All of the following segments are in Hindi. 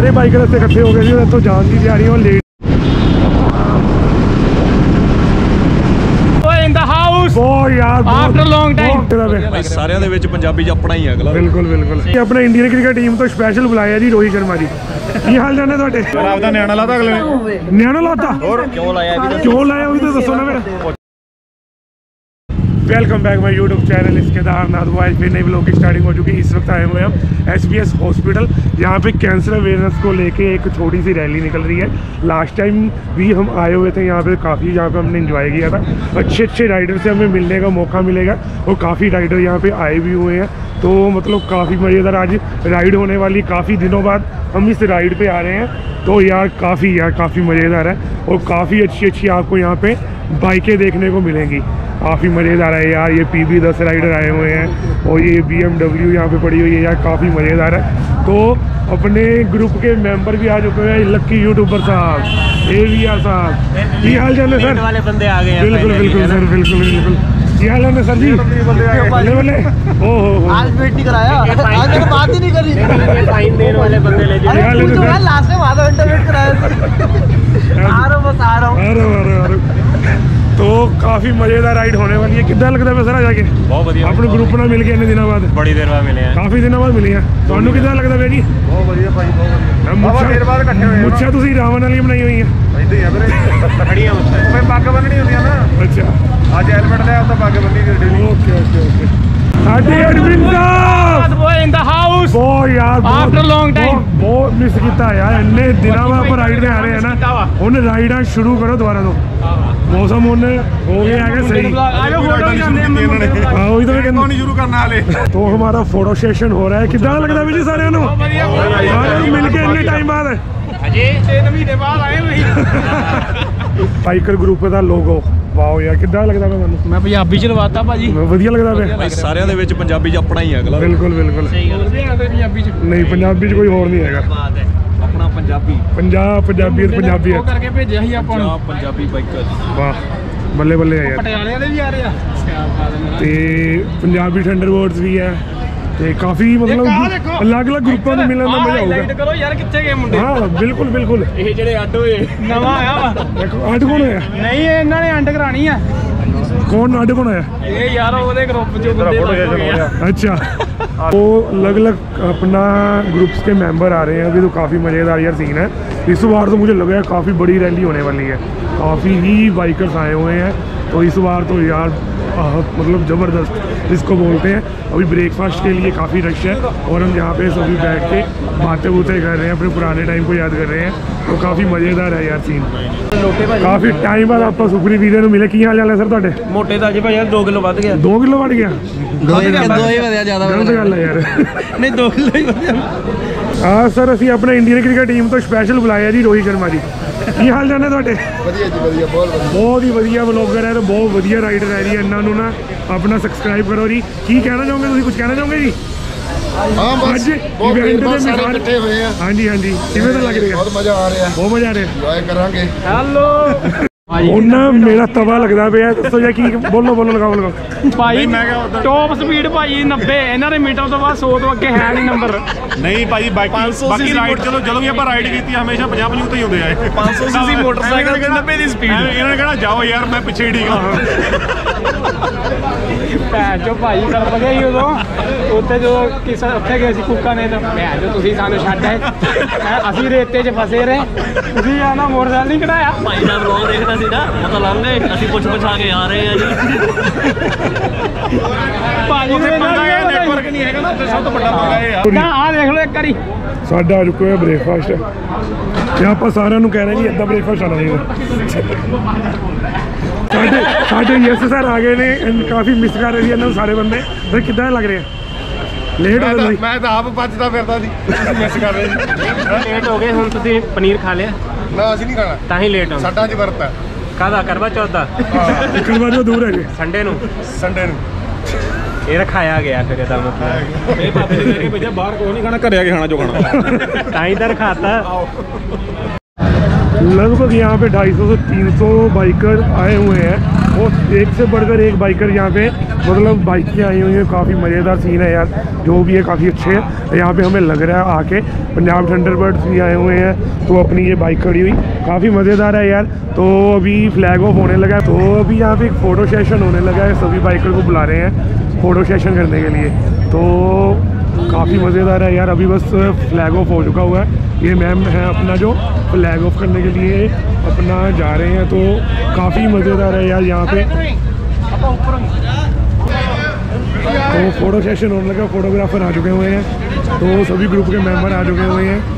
सारे बाइकर इतने इकट्ठे हो गए थे इतों जान की तैयारी और लेट ਸਾਰਿਆਂ ਦੇ ਵਿੱਚ ਪੰਜਾਬੀ ਚ ਆਪਣਾ ਹੀ ਹੈ ਅਗਲਾ। ਬਿਲਕੁਲ ਬਿਲਕੁਲ। ਇਹ ਆਪਣਾ ਇੰਡੀਅਨ ਕ੍ਰਿਕਟ ਟੀਮ ਤੋਂ ਸਪੈਸ਼ਲ ਬੁਲਾਇਆ ਜੀ ਰੋਹਿਤ ਸ਼ਰਮਾ ਜੀ। ਕੀ ਹਾਲ ਚਾਲ ਨੇ ਤੁਹਾਡੇ? ਆਪਦਾ ਨਿਆਣਾ ਲਾਤਾ ਅਗਲੇ ਨੇ। ਨਿਆਣਾ ਲਾਤਾ? ਹੋਰ ਕਿਉਂ ਲਾਇਆ ਵੀ? ਕਿਉਂ ਲਾਇਆ ਉਹ ਤਾਂ ਦੱਸੋ ਨਾ ਫਿਰ। Welcome back my YouTube channel इस केदारनाथ वाइज फिर नई ब्लॉग की स्टार्टिंग हो चुकी है। इस वक्त आए हुए हम SBS हॉस्पिटल, यहाँ पे कैंसर अवेयरनेस को लेके एक छोटी सी रैली निकल रही है। लास्ट टाइम भी हम आए हुए थे यहाँ पे, काफ़ी यहाँ पे हमने एंजॉय किया था। अच्छे राइडर से हमें मिलने का मौका मिलेगा और काफ़ी राइडर यहाँ पे आए भी हुए हैं, तो मतलब काफ़ी मज़ेदार आज राइड होने वाली। काफ़ी दिनों बाद हम इस राइड पे आ रहे हैं, तो यार काफ़ी मज़ेदार है और काफ़ी अच्छी आपको यहाँ पे बाइकें देखने को मिलेंगी। काफ़ी मज़ेदार है यार। ये PB10 राइडर आए हुए हैं और ये BMW यहाँ पे पड़ी हुई है यार, काफ़ी मज़ेदार है। तो अपने ग्रुप के मेंबर भी आ चुके हैं, लक्की यूट्यूबर साहब, AVR साहब। की हाल चाल है सर? वाले बंदे आ गए हैं। बिल्कुल सर, बिल्कुल। की हाल है सर जी? बल्ले ओहो, आज वेट नहीं कराया, आज मैंने बात ही नहीं करी। फाइन देने वाले बंदे ले जाओ। लास्ट में आधा घंटा वेट कराया। आ रहा हूँ। तो काफ़ी मज़ेदार राइड होने वाली है। कितना लगता है सर जाके? बहुत बढ़िया। अपने ग्रुप ਨਾਲ मिल के इतने दिनों बाद? बड़ी देर बाद मिले हैं। काफ़ी दिनों बाद मिले हैं। ਤੁਹਾਨੂੰ कितना लगता है जी? बहुत बढ़िया भाई, बहुत देर बाद इकट्ठे होए। मुच्छा ਤੁਸੀਂ ਰਾਵਣ ਵਾਲੀ ਬਣਾਈ ਹੋਈ ਹੈ? ਇਦਾਂ ਹੀ ਆ ਵੀਰੇ, ਖੜੀਆਂ ਮੁੱਛਾਂ। ਮੈਂ ਪੱਗ ਬੰਨਣੀ ਹੁੰਦੀ ਆ ਨਾ। ਅੱਛਾ, ਅੱਜ ਹੈਲਮਟ ਲਿਆ ਤਾਂ ਪੱਗ ਬੰਨੀ ਦੀ ਡੇਲੀ। ਓਕੇ। ਸਾਡੇ ਐਡਮਿਨ ਸਾਹਿਬ बॉय इन द हाउस ਬਹੁਤ ਯਾਰ, आफ्टर लॉन्ग टाइम ਬਹੁਤ ਮਿਸ ਕੀਤਾ ਯਾਰ। ਇੰਨੇ ਦਿਨਾਂ ਬਾਅਦ ਆਪਾਂ ਰਾਈਡ ਤੇ ਆ ਰਹੇ हैं ना, ਹੁਣ ਰਾਈਡਾਂ ਸ਼ੁਰੂ ਕਰੋ ਦੁਬਾਰਾ ਤੋਂ। मौसम होने हो गया है सही। वही तो मैं कहना शुरू करना हाले। तो हमारा फोटो सेशन हो रहा है। कितना लगता है जी सारे मिल के इतने टाइम बाद? बाइकर ग्रुप का लोगो, वाओ यार कितना लगता है? मैं पंजाबी च लवाता भाजी, वधिया लगता है। ਸਾਰਿਆਂ ਦੇ ਵਿੱਚ ਪੰਜਾਬੀ ਚ ਆਪਣਾ ਹੀ ਹੈ ਅਗਲਾ। बिल्कुल नहीं, पंजाबी च कोई और नहीं है अपना पंजाबी पंजाबी करके भेजे ही ਆਪਾਂ ਨੂੰ पंजाबी बाइकर। वाह, ਬੱਲੇ ਬੱਲੇ ਆ ਯਾਰ। ਪਟਿਆਲੇ ਵਾਲੇ ਵੀ ਆ ਰਹੇ ਆ ਤੇ ਪੰਜਾਬੀ ਥੰਡਰਬਰਡਸ ਵੀ ਹੈ ਤੇ ਕਾਫੀ ਮਤਲਬ ਅਲੱਗ-ਅਲੱਗ ਗਰੁੱਪਾਂ ਨੂੰ ਮਿਲਣ ਦਾ ਮਜ਼ਾ ਆਊਗਾ। ਲਾਈਟ ਕਰੋ ਯਾਰ, ਕਿੱਥੇ ਗਏ ਮੁੰਡੇ? ਹਾਂ ਬਿਲਕੁਲ। ਇਹ ਜਿਹੜੇ ਅੱਡ ਹੋਏ ਨਵਾਂ ਆਇਆ ਵਾ। ਅੱਡ ਕੌਣ ਹੋਇਆ? ਨਹੀਂ, ਇਹਨਾਂ ਨੇ ਅੰਡ ਕਰਾਣੀ ਆ। कौन ਅੱਡ कौन आया? ਇਹ ਯਾਰ ਉਹਦੇ ਗਰੁੱਪ ਚੋਂ ਬੰਦੇ। अच्छा, तो अलग अलग अपना ग्रुप्स के मेंबर आ रहे हैं अभी, तो काफ़ी मज़ेदार यार सीन है इस बार। तो मुझे लगा है काफ़ी बड़ी रैली होने वाली है, काफ़ी ही बाइकर्स आए हुए हैं। तो इस बार तो यार मतलब ज़बरदस्त जिसको बोलते हैं। अभी ब्रेकफास्ट के लिए काफ़ी रश है और हम यहाँ पे सभी बैठ के बातें कर रहे हैं, अपने पुराने टाइम को याद कर रहे हैं। तो काफ़ी मज़ेदार है यार सीन। काफ़ी टाइम बाद आप सुखरी वीरे को मिले। की हाल चाल है सर ਤੁਹਾਡੇ? ਮੋਟੇ ਦਾ ਜੀ ਭਾਈ 2 ਕਿਲੋ ਵੱਧ ਗਿਆ। 2 ਕਿਲੋ ਵੱਧ ਗਿਆ? 2 ਹੀ ਵਧਿਆ, ਜ਼ਿਆਦਾ ਗਲਤ ਗੱਲ ਹੈ ਯਾਰ। ਨਹੀਂ 2 ਕਿਲੋ ਹੀ ਵਧਿਆ। ਹਾਂ ਸਰ, ਅਸੀਂ ਆਪਣਾ ਇੰਡੀਅਨ ਕ੍ਰਿਕਟ ਟੀਮ ਤੋਂ ਸਪੈਸ਼ਲ ਬੁਲਾਇਆ ਜੀ ਰੋਹਿਤ ਸ਼ਰਮਾ ਜੀ। ਕੀ ਹਾਲ ਚਾਲ ਹੈ ਤੁਹਾਡੇ? ਵਧੀਆ ਜੀ, ਵਧੀਆ, ਬਹੁਤ ਹੀ ਵਧੀਆ ਬਲੌਗਰ ਹੈ ਤੇ ਬਹੁਤ ਵਧੀਆ ਰਾਈਡਰ ਹੈ ਜੀ। ਇਹਨਾਂ ਨੂੰ ਨਾ ਆਪਣਾ ਸਬਸਕ੍ਰਾਈਬ ਕਰੋ ਜੀ। ਕੀ ਕਹਿਣਾ ਚਾਹੋਗੇ ਤੁਸੀਂ? ਕੁਝ ਕਹਿਣਾ ਚਾਹੋਗੇ ਜੀ? ਹਾਂ ਬਸ ਬਹੁਤ ਸਾਰੇ ਇਕੱਠੇ ਹੋਏ ਆ। ਹਾਂਜੀ ਕਿਵੇਂ ਦਾ ਲੱਗ ਰਿਹਾ? ਬਹੁਤ ਮਜ਼ਾ ਆ ਰਿਹਾ, ਬਹੁਤ ਮਜ਼ਾ ਆ ਰਿਹਾ। ਇੰਜੋਏ ਕਰਾਂਗੇ। ਹੈਲੋ ਉਹਨਾਂ ਮੇਰਾ ਤਵਾ ਲੱਗਦਾ ਪਿਆ, ਦੱਸੋ ਜੀ ਕੀ ਬੋਲੋ ਲਗਾਓ। ਭਾਈ ਟੌਪ ਸਪੀਡ ਭਾਈ 90, ਇਹਨਾਂ ਦੇ ਮੀਟਰ ਤੋਂ ਬਾਅਦ 100 ਤੋਂ ਅੱਗੇ ਹੈ ਨਹੀਂ ਨੰਬਰ। ਨਹੀਂ ਭਾਈ, ਬਾਕੀ ਰਾਈਡ ਜਦੋਂ ਵੀ ਆਪਾਂ ਰਾਈਡ ਕੀਤੀ ਹਮੇਸ਼ਾ 50 ਤੋਂ ਹੀ ਹੁੰਦੇ ਆ। 500 ਸੀਸੀ ਮੋਟਰਸਾਈਕਲ ਤੇ 90 ਦੀ ਸਪੀਡ। ਇਹਨਾਂ ਨੇ ਕਹਿਣਾ ਜਾਓ ਯਾਰ, ਮੈਂ ਪਿੱਛੇ ਹੀ ਠੀਕ ਆ। ਭੈਣ ਚੋ ਭਾਈ ਕਰ ਗਏ ਸੀ ਉਦੋਂ ਉੱਥੇ, ਜਦੋਂ ਕਿਸੇ ਉੱਥੇ ਗਏ ਸੀ ਕੁੱਕਾ ਨੇ, ਤਾਂ ਭੈਣ ਚੋ ਤੁਸੀਂ ਸਾਨੂੰ ਛੱਡ ਆਏ, ਅਸੀਂ ਰੇਤੇ 'ਚ ਫਸੇ ਰਹੇ। ਤੁਸੀਂ ਆ ਨਾ ਮੋਟਰਸਾਈਕਲ ਨਹੀਂ ਕਢਾਇਆ। ਭਾਈ ਦਾ ਵਲੌਗ ਦੇਖਣਾ ਸੀ ਨਾ, ਉਹ ਤਾਂ ਲੰਘ ਗਏ, ਅਸੀਂ ਪੁੱਛ ਆ ਕੇ ਆ ਰਹੇ ਆ ਜੀ। ਭਾਜੀ ਨੇ ਨੈਟਵਰਕ ਨਹੀਂ ਹੈਗਾ ਨਾ ਉੱਥੇ, ਸਭ ਤੋਂ ਵੱਡਾ ਪੰਗਾ ਇਹ ਆ। ਨਾ ਆਹ ਦੇਖ ਲਓ ਇੱਕ ਵਾਰੀ ਸਾਡਾ ਰੁਕਿਆ ਹੋਇਆ ਬ੍ਰੇਕਫਾਸਟ ਤੇ ਆਪਾਂ ਸਾਰਿਆਂ ਨੂੰ ਕਹਿ ਰਹੇ ਜੀ ਇੱਦਾਂ ਬ੍ਰੇਕਫਾਸਟ ਆਉਣਾ ਚਾਹੀਦਾ। ਸਾਡੇ ਯੈਸ ਸਰ ਆ ਗਏ ਨੇ, ਕਾਫੀ ਮਿਸ ਕਰ ਰਹੇ ਸੀ ਇਹਨਾਂ ਨੂੰ ਸਾਰੇ ਬੰਦੇ। ਫਿਰ ਕਿੱਦਾਂ ਲੱਗ ਰਿਹਾ? ਲੇਟ ਹੋ ਗਏ? ਮੈਂ ਤਾਂ ਆਪ ਬਚਦਾ ਫਿਰਦਾ ਸੀ, ਮਿਸ ਕਰ ਰਹੇ ਸੀ। ਲੇਟ ਹੋ ਗਏ। ਹੁਣ ਤੁਸੀਂ ਪਨੀਰ ਖਾ ਲਿਆ? ਨਾ ਅਸੀਂ ਨਹੀਂ ਖਾਣਾ, ਤਾਂ ਹੀ ਲੇਟ ਹੋ। ਸਾਡਾ ਅੱਜ ਵਰਤ ਹੈ। ਕਾਹਦਾ? ਕਰਵਾ ਚੌਥ ਦਾ? ਕਰਵਾ ਚੌਥ ਦੂਰ ਹੈ ਜੀ, ਸੰਡੇ ਨੂੰ। ਸੰਡੇ ਨੂੰ ਇਹ ਰਖਾਇਆ ਗਿਆ ਫਿਰ ਇਹਦਾ ਮਤਲਬ। ਇਹ ਭਾਬੀ ਨੇ ਕਹਿ ਕੇ ਭੇਜਿਆ, ਬਾਹਰ ਕੋਈ ਨਹੀਂ ਖਾਣਾ, ਘਰੇ ਆ ਕੇ ਖਾਣਾ ਜੋ ਖਾਣਾ। ਤਾਂ ਹੀ ਤਾਂ ਰਖਾਤਾ। लगभग यहाँ पे 250 से 300 बाइकर आए हुए हैं और एक से बढ़कर एक बाइकर यहाँ पे मतलब बाइकें आई हुई हैं। काफ़ी मज़ेदार सीन है यार, जो भी है काफ़ी अच्छे हैं। यहाँ पे हमें लग रहा है आके पंजाब थंडरबर्ड्स भी आए हुए हैं, तो अपनी ये बाइक खड़ी हुई काफ़ी मज़ेदार है यार। तो अभी फ्लैग ऑफ होने लगा है, तो अभी यहाँ पे एक फ़ोटो सेशन होने लगा है। सभी बाइकर को बुला रहे हैं फ़ोटो सेशन करने के लिए, तो काफ़ी मज़ेदार है यार। अभी बस फ्लैग ऑफ हो चुका हुआ है। ये मैम है अपना जो फ्लैग ऑफ करने के लिए अपना जा रहे हैं, तो काफ़ी मज़ेदार है यार यहाँ पे। तो फ़ोटो सेशन होने लगा, फोटोग्राफर आ चुके हुए हैं, तो सभी ग्रुप के मेंबर आ चुके हुए हैं।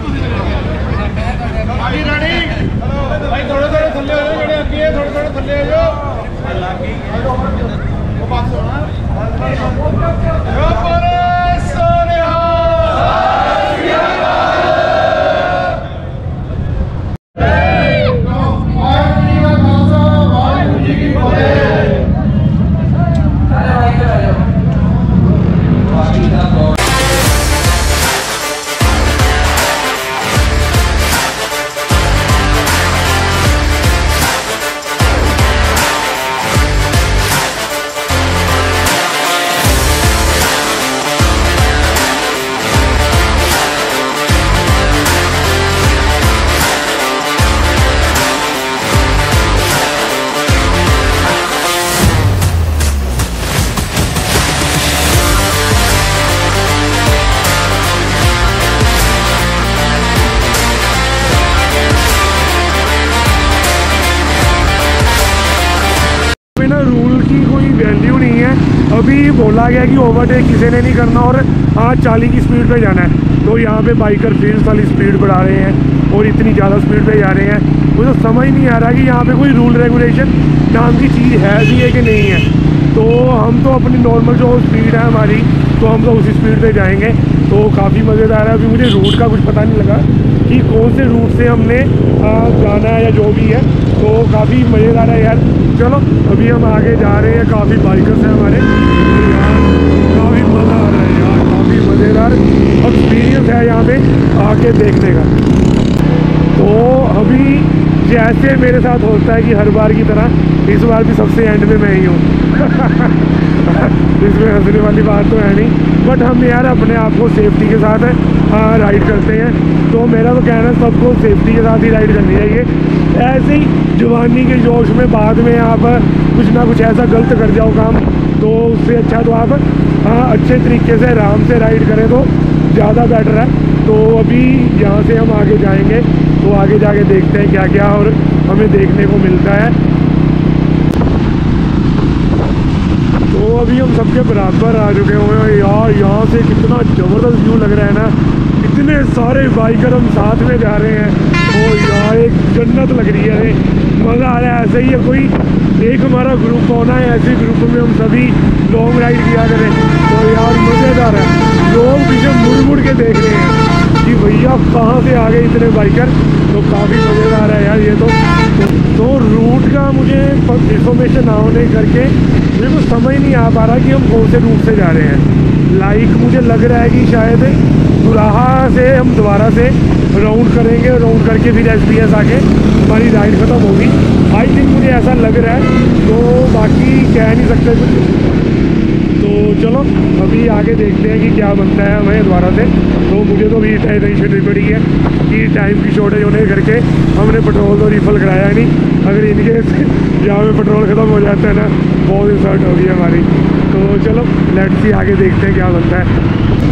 रूल की कोई वैल्यू नहीं है। अभी बोला गया कि ओवरटेक किसी ने नहीं करना और हाँ 40 की स्पीड पे जाना है, तो यहाँ पे बाइकर 30 वाली स्पीड बढ़ा रहे हैं और इतनी ज़्यादा स्पीड पे जा रहे हैं। मुझे तो समझ नहीं आ रहा कि यहाँ पे कोई रूल रेगुलेशन नाम की चीज़ है भी है कि नहीं है। तो हम तो अपनी नॉर्मल जो स्पीड है हमारी, तो हम तो उसी स्पीड पे जाएंगे। तो काफ़ी मज़ेदार है। अभी मुझे रूट का कुछ पता नहीं लगा कि कौन से रूट से हमने जाना है या जो भी है, तो काफ़ी मज़ेदार है यार। चलो अभी हम आगे जा रहे हैं, काफ़ी बाइकर्स हैं हमारे, काफ़ी मज़ा आ रहा है यार, काफ़ी मज़ेदार एक्सपीरियंस है यहाँ पे आके देखने का। तो अभी जैसे मेरे साथ होता है कि हर बार की तरह इस बार भी सबसे एंड में मैं ही हूँ। इसमें हंसने वाली बात तो है नहीं, बट हम यार अपने आप को सेफ्टी के साथ राइड करते हैं। तो मेरा तो कहना है सबको सेफ्टी के साथ ही राइड करनी चाहिए। ऐसे ही जवानी के जोश में बाद में आप कुछ ना कुछ ऐसा गलत कर जाओ काम, तो उससे अच्छा तो आप अच्छे तरीके से आराम से राइड करें तो ज़्यादा बेटर है। तो अभी यहाँ से हम आगे जाएंगे, तो आगे जाके देखते हैं क्या क्या और हमें देखने को मिलता है। तो अभी हम सबके बराबर आ चुके हुए हैं यार। यहाँ से कितना ज़बरदस्त व्यू लग रहा है ना, इतने सारे बाइकर हम साथ में जा रहे हैं। तो यार एक जन्नत लग रही है, मज़ा आ रहा है। ऐसे ही है कोई एक हमारा ग्रुप होना है, ऐसे ग्रुप में हम सभी लॉन्ग राइड किया करें, तो यार मज़ेदार है। लोग पीछे मुड़ मुड़ के देख रहे हैं कि भैया कहाँ से आ गए इतने बाइकर, तो काफ़ी मज़ेदार है यार ये तो रूट का मुझे इन्फॉर्मेशन ना होने करके मेरे को समझ नहीं आ पा रहा कि हम कौन से रूट से जा रहे हैं। लाइक मुझे लग रहा है कि शायद दुराहा से हम दोबारा से राउंड करेंगे, राउंड करके फिर SBS आके हमारी राइड ख़त्म होगी। आई थिंक मुझे ऐसा लग रहा है, तो बाकी कह नहीं सकते कुछ। तो चलो अभी आगे देखते हैं कि क्या बनता है हमें दोबारा से। तो मुझे तो भी टेंशन पड़ी है कि टाइम की शॉर्टेज होने करके हमने पेट्रोल तो रिफिल कराया नहीं। अगर इनके यहाँ पे पेट्रोल ख़त्म हो जाता है ना, बहुत इंसल्ट होगी हमारी। तो चलो लेट्स सी आगे देखते हैं क्या बनता है।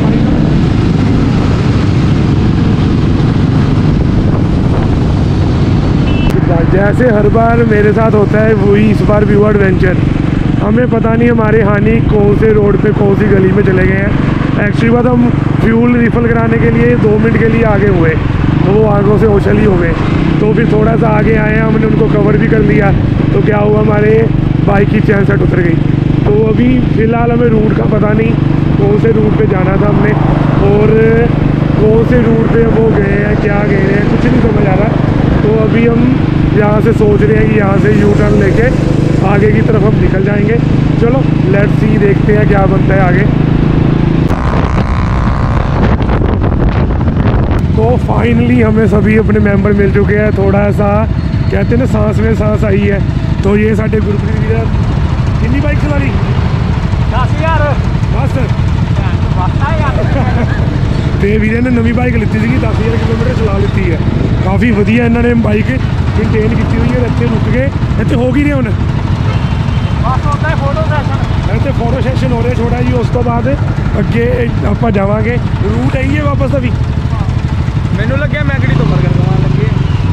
जैसे हर बार मेरे साथ होता है वही इस बार व्यू एडवेंचर। हमें पता नहीं हमारे हानि कौन से रोड पे कौन सी गली में चले गए हैं। एक्चुअली बात हम फ्यूल रिफ़िल कराने के लिए 2 मिनट के लिए आगे हुए, तो वो आगों से ओछल ही हो गए। तो फिर थोड़ा सा आगे आए, हमने उनको कवर भी कर लिया, तो क्या हुआ हमारे बाइक की चैन सेट उतर गई। तो अभी फ़िलहाल हमें रूट का पता नहीं कौन से रूट पे जाना था हमने, और कौन से रूट पे वो गए हैं, क्या गए हैं, कुछ नहीं समझ आ रहा। तो अभी हम यहाँ से सोच रहे हैं कि यहाँ से यू टर्न लेके आगे की तरफ हम निकल जाएंगे। चलो लेट्स सी, देखते हैं क्या बनता है आगे। तो फाइनली हमें सभी अपने मेंबर मिल चुके हैं। थोड़ा सा कहते हैं ना सांस में सांस आई है, तो ये साढ़े गुरप्रीत वीर कितनी बाइक चला ली 10,000 बस तो वीर ने नवी बाइक लीती थी 10,000 किलोमीटर चला ली है। काफ़ी वधिया इन्होंने बाइक मेनटेन की हुई है। इतने रुक गए इतने हो गई रहे हूँ इतने फोटो सैशन हो रहे छोटा जी। उस तो बाद अगे आप जावे रूट आई है वापस अभी मैनू लगे मैं गड़ी तो बर्गर खाने लगे।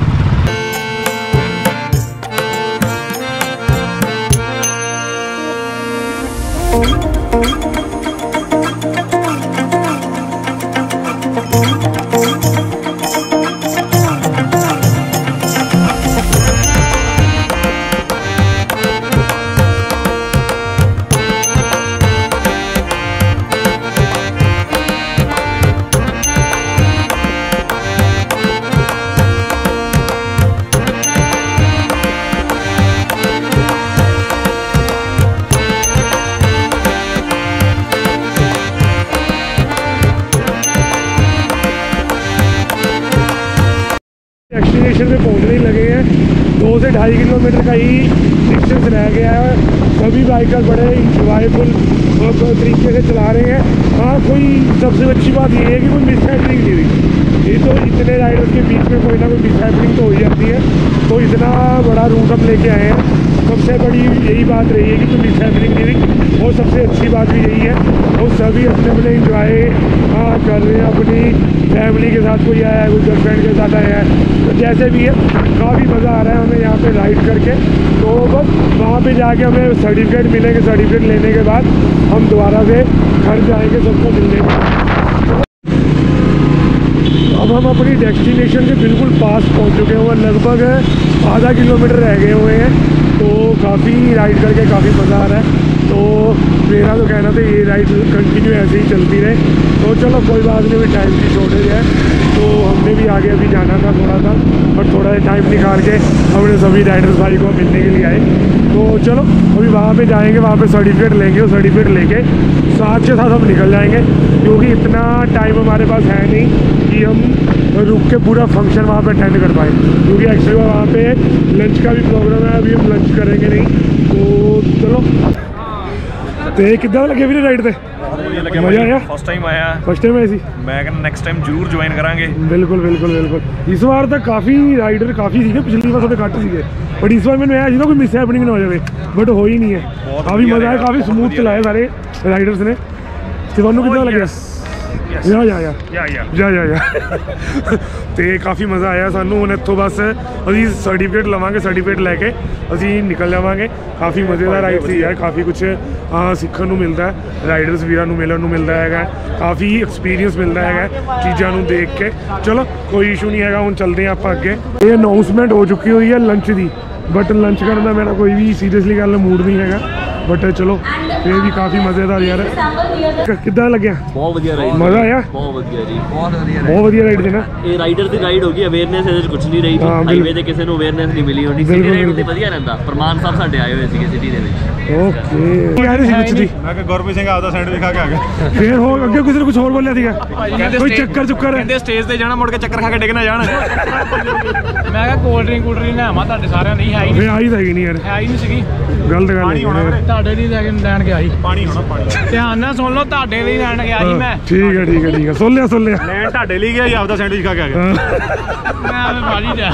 डेस्टिनेशन पे पहुंचने ही लगे हैं। 2 से 2.5 किलोमीटर का ही डिस्टेंस रह गया है। सभी बाइकर बड़े इंजॉयफुल तरीके से चला रहे हैं। हाँ, कोई सबसे अच्छी बात ये है कि कोई मिसहैपनिंग नहीं हुई। ये तो इतने राइडर्स के बीच में कोई ना कोई मिसहैपनिंग तो हो ही जाती है। तो इतना बड़ा रूट हम लेके आए हैं, सबसे बड़ी यही बात रही है कि कोई मिसहैपनिंग नहीं हुई। और सबसे अच्छी बात भी यही है और सभी अपने अपने इंजॉय कर रहे हैं। अपनी फैमिली के साथ कोई आया है, कोई गर्लफ्रेंड के साथ आया है, तो जैसे भी है काफ़ी मज़ा आ रहा है हमें यहाँ पे राइड करके। तो बस वहाँ पे जाके हमें सर्टिफिकेट मिलेंगे। सर्टिफिकेट लेने के बाद हम दोबारा से घर जाएंगे सबको मिलने के। अब हम अपनी डेस्टिनेशन के बिल्कुल पास पहुँच चुके हैं। लगभग आधा किलोमीटर रह गए हुए हैं। तो काफ़ी राइड करके काफ़ी मज़ा आ रहा है। तो मेरा तो कहना था ये राइड कंटिन्यू ऐसे ही चलती रहे। तो चलो कोई बात नहीं, अभी टाइम की शॉर्टेज है तो हमने भी आगे अभी जाना था थोड़ा सा, और थोड़ा टाइम निकाल के हमने सभी राइडर्स भाई को मिलने के लिए आए। तो चलो अभी वहाँ पे जाएंगे, वहाँ पे सर्टिफिकेट लेंगे और सर्टिफिकेट लेके साथ के साथ हम निकल जाएंगे। क्योंकि इतना टाइम हमारे पास है नहीं कि हम रुक के पूरा फंक्शन वहाँ पे अटेंड कर पाए। क्योंकि एक्चुअली वहाँ पे लंच का भी प्रोग्राम है, अभी हम लंच करेंगे नहीं। तो चलो तो कितना लगे भी राइड पे मजा आया? फर्स्ट टाइम आया, फर्स्ट टाइम ऐसी मैं कहना नेक्स्ट टाइम जरूर ज्वाइन करांगे। बिल्कुल बिल्कुल बिल्कुल। इस बार तक काफ़ी राइडर काफ़ी थे, पिछली बार थोड़े घट थे, बट इस बार मैंने आया जी ना कोई मिस हैपनिंग ना हो जाए, बट हो ही नहीं है। काफ़ी मज़ा आया, काफ़ी स्मूथ चलाया सारे राइडर्स ने। शिवानू कितना लगे? तो काफ़ी मज़ा आया सानू। हुण इत्थों बस असीं सर्टिफिकेट लवांगे, सर्टिफिकेट लैके असीं निकल जावांगे। काफ़ी मज़ेदार राइड सी यार, काफ़ी कुछ सीखण नूं मिलता है, राइडर्स वीरां नूं मिलण नूं मिलता है, काफ़ी एक्सपीरियंस मिलता है चीज़ां नूं देख के। चलो कोई इशू नहीं है, हुण चलते हैं आप अगे। ये अनाउंसमेंट हो चुकी हुई है लंच की, बट लंच करने का मेरा कोई भी सीरियसली गल मूड नहीं है, बट चलो ये भी काफ़ी मज़ेदार यार। कितना लगे? बहुत वधिया राइड, मज़ा आया, बहुत वधिया जी, बहुत वधिया राइड थी ना। ਇਹ ਰਾਈਡਰ ਦੀ ਰਾਈਡ ਹੋ ਗਈ, ਅਵੇਅਰਨੈਸ ਇਹਦੇ 'ਚ ਕੁਝ ਨਹੀਂ ਰਹੀ। ਹਾਈਵੇ ਤੇ ਕਿਸੇ ਨੂੰ ਅਵੇਅਰਨੈਸ ਨਹੀਂ ਮਿਲੀ ਹੋਣੀ। ਸਿਟੀ ਰਾਈਡ ਤੇ ਵਧੀਆ ਰਹਿੰਦਾ। ਪ੍ਰਮਾਨ ਸਾਹਿਬ ਸਾਡੇ ਆਏ ਹੋਏ ਸੀਗੇ ਸਿਟੀ ਦੇ ਵਿੱਚ। ਓਕੇ ਯਾਰ ਸੀ ਵਿੱਚ ਦੀ ਮੈਂ ਕਿ ਗੁਰਪ੍ਰੀਤ ਸਿੰਘ ਆਪਦਾ ਸੈਂਡਵਿਚ ਖਾ ਕੇ ਆ ਗਿਆ। ਫੇਰ ਹੋ ਅੱਗੇ ਕਿਸੇ ਨੇ ਕੁਝ ਹੋਰ ਬੋਲਿਆ ਸੀਗਾ, ਕੋਈ ਚੱਕਰ ਚੁੱਕਰ ਕਹਿੰਦੇ ਸਟੇਜ ਤੇ ਜਾਣਾ ਮੁੜ ਕੇ ਚੱਕਰ ਖਾ ਕੇ ਡਿੱਗ ਨਾ ਜਾਣ। ਮੈਂ ਕਿਹਾ ਕੋਲਡ ਡਰਿੰਕ ਲਿਆਵਾਂ ਤੁਹਾਡੇ ਸਾਰਿਆਂ ਨਹੀਂ ਹੈ ਹੀ ਫੇਰ ਆਈ ਤਾਂ ਹੀ ਨਹੀਂ ਯਾਰ, ਹੈ ਹੀ ਨਹੀਂ ਸੀਗੀ। ਗਲਤ ਗੱਲ ਹੈ, ਤੁਹਾਡੇ ਲਈ ਲੈਣ ਗਿਆ ਸੀ ਪਾਣੀ ਹੋਣਾ, ਪਾਣੀ ਧਿਆਨ ਨਾਲ ਸੁਣ ਲਓ, ਤੁਹਾਡੇ ਲਈ ਲੈਣ ਗਿਆ ਸੀ ਮੈਂ। ਠੀਕ ਹੈ ਠੀਕ ਹੈ ਠੀਕ ਹੈ, ਸੁਣ ਲਿਆ ਸੁਣ ਲਿਆ। ਲੈਣ ਤੁਹਾਡੇ ਲਈ ਗਿਆ ਜਾਂ ਆਪਦਾ ਸੈਂਡਵਿਚ ਖਾ ਕੇ ਆ ਗਿਆ? मैं भाजी जा।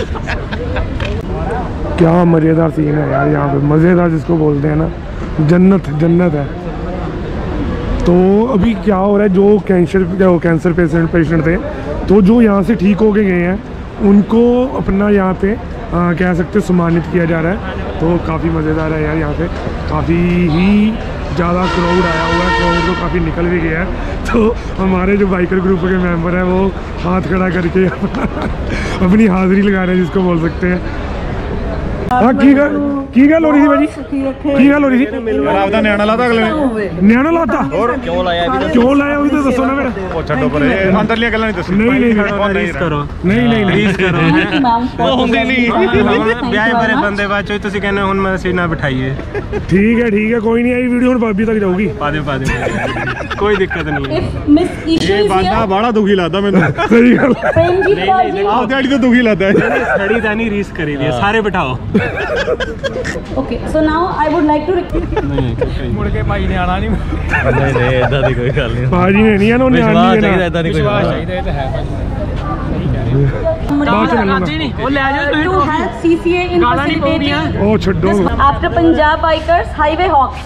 क्या मज़ेदार सीन है यार यहाँ पे, मज़ेदार जिसको बोलते हैं ना, जन्नत जन्नत है। तो अभी क्या हो रहा है, जो कैंसर पेशेंट थे, तो जो यहाँ से ठीक होके गए हैं उनको अपना यहाँ पे कह सकते सम्मानित किया जा रहा है। तो काफ़ी मज़ेदार है यार यहाँ पे, काफ़ी ही ज़्यादा क्राउड आया हुआ है, क्राउड तो काफ़ी निकल भी गया है। तो हमारे जो बाइकर ग्रुप के मेंबर हैं वो हाथ खड़ा करके अपनी हाज़िरी लगा रहे हैं, जिसको बोल सकते हैं। हाँ की गल हो रही थी भाजी, की गल हो रही थी? ਆਪਦਾ ਨਿਆਣਾ ਲਾਤਾ ਅਗਲੇ ਨੇ। ਨਿਆਣਾ ਲਾਤਾ ਹੋਰ ਕਿਉਂ ਲਾਇਆ ਵੀ? ਕਿਉਂ ਲਾਇਆ ਉਹੀ ਤਾਂ ਦੱਸੋ ਨਾ ਫਿਰ। ਉਹ ਛੱਡੋ ਪਰ ਇਹ ਅੰਦਰਲੀਆਂ ਗੱਲਾਂ ਨਹੀਂ ਦੱਸੋ। ਨਹੀਂ ਰੀਸ ਕਰੋ, ਨਹੀਂ ਨਹੀਂ ਰੀਸ ਕਰੋ, ਉਹ ਹੁੰਦੀ ਨਹੀਂ। ਵਿਆਹ ਬਾਰੇ ਬੰਦੇ ਬਾਅਦ ਚੋਂ ਤੁਸੀਂ ਕਹਿੰਦੇ ਹੁਣ ਮੈਂ ਸੀਨਾ ਬਿਠਾਈਏ। ਠੀਕ ਹੈ ਕੋਈ ਨਹੀਂ, ਆਈ ਵੀਡੀਓ ਹੁਣ ਭਾਬੀ ਤੱਕ ਜਾਊਗੀ। ਪਾ ਦਿਓ ਕੋਈ ਦਿੱਕਤ ਨਹੀਂ। ਇਹ ਬਾਂਦਾ ਬੜਾ ਦੁਖੀ ਲੱਗਦਾ ਮੈਨੂੰ। ਸਹੀ ਗੱਲ, ਆਪ ਦਿਹਾੜੀ ਤੋਂ ਦੁਖੀ ਲੱਗਦਾ ਹੈ। ਖੜੀ ਤਾਂ ਨਹੀਂ ਰੀਸ ਕਰੀ ਦੀ, ਸਾਰੇ ਬਿਠਾਓ। Okay, so now I would like to ਮੁੜ ਕੇ ਭਾਈ ਨੇ ਆਣਾ ਨਹੀਂ ਨਹੀਂ ਇਦਾਂ ਦੀ ਕੋਈ ਗੱਲ ਨਹੀਂ ਬਾਜੀ ਨੇ ਨਹੀਂ ਇਹਨੂੰ ਵਿਸ਼ਵਾਸ ਨਿਆਣੀ ਚਾਹੀਦਾ ਇਦਾਂ ਦੀ ਕੋਈ ਵਿਸ਼ਵਾਸ ਗੱਲ ਚਾਹੀਦਾ ਇਹ ਤਾਂ ਹੈ ਬਾਅਦ ਚ ਮਿਲੂੰਗਾ। ਨਹੀਂ ਉਹ ਲੈ ਜਾਓ to help CCA in ਗਾਲਾਂ ਨਹੀਂ ਪਊਗੀਆਂ facilitating ਉਹ ਛੱਡੋ after Punjab bikers highway hawks.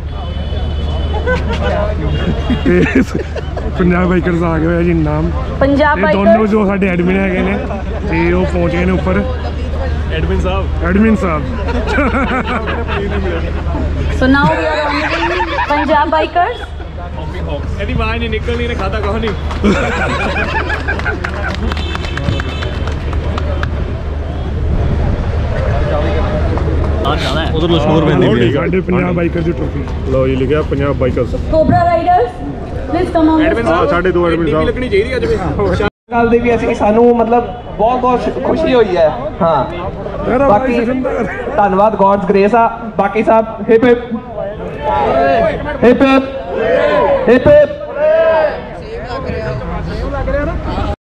ਤੇ ਪੰਜਾਬ ਬਾਈਕਰਸ ਆ ਗਏ ਹੋਏ ਆ ਜੀ ਨਾਮ Punjab ਇਹ ਦੋਨੋਂ bikers. ਜੋ ਸਾਡੇ ਐਡਮਿਨ ਹੈਗੇ ਨੇ ਤੇ ਉਹ ਪਹੁੰਚ ਗਏ ਨੇ ਉੱਪਰ ਐਡਮਿਨ ਸਾਹਿਬ So now we are honoring Punjab bikers. ਇਹਦੀ ਆਵਾਜ਼ ਨਹੀਂ ਨਿਕਲਣੀ ਨੇ ਖਾਤਾ ਕੁਛ ਨਹੀਂ ਆ ਜ਼ਿਆਦਾ ਹੈ ਉਧਰ ਮਸ਼ਹੂਰ ਪੈਂਦੀ ਸਾਡੇ ਪੰਜਾਬ ਬਾਈਕਰ ਦੀ ਟਰੋਫੀ ਲਓ ਜੀ ਲਿਖਿਆ Punjab bikers Cobra riders, please come on the stage. ਸਾਡੇ ਦੋ ਐਡਮਿਨ ਸਾਹਿਬ ਲੱਗਣੀ ਚਾਹੀਦੀ ਅੱਜ ਵੀ ਗੱਲ ਦੀ ਵੀ ਅਸੀਂ ਸਾਨੂੰ ਮਤਲਬ ਬਹੁਤ ਖੁਸ਼ੀ ਹੋਈ ਹੈ ਹਾਂ ਬਾਕੀ ਧੰਨਵਾਦ ਗॉड्स ਗ੍ਰੇਸ ਆ ਬਾਕੀ ਸਾਹਿਬ hip hip hip hip hip hip